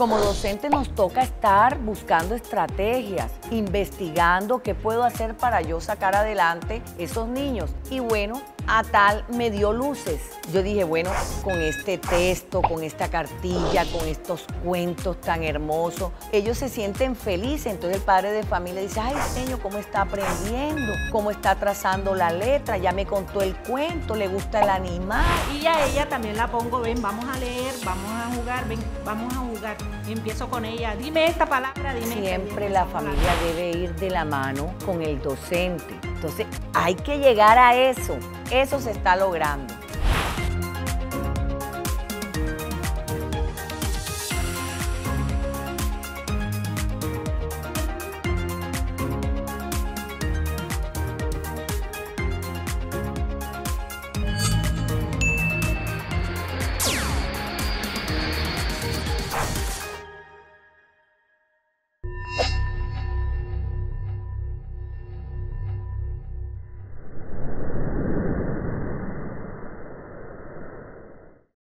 como docente nos toca estar buscando estrategias, investigando qué puedo hacer para yo sacar adelante esos niños. Y bueno, a tal me dio luces. Yo dije, bueno, con este texto, con esta cartilla, con estos cuentos tan hermosos, ellos se sienten felices. Entonces el padre de familia dice, ay, señor, cómo está aprendiendo, cómo está trazando la letra, ya me contó el cuento, le gusta el animal. Y a ella también la pongo, ven, vamos a leer, vamos a jugar, ven, vamos a jugar. Y empiezo con ella, dime esta palabra, dime esta. Siempre la familia debe ir de la mano con el docente. Entonces hay que llegar a eso. Eso se está logrando.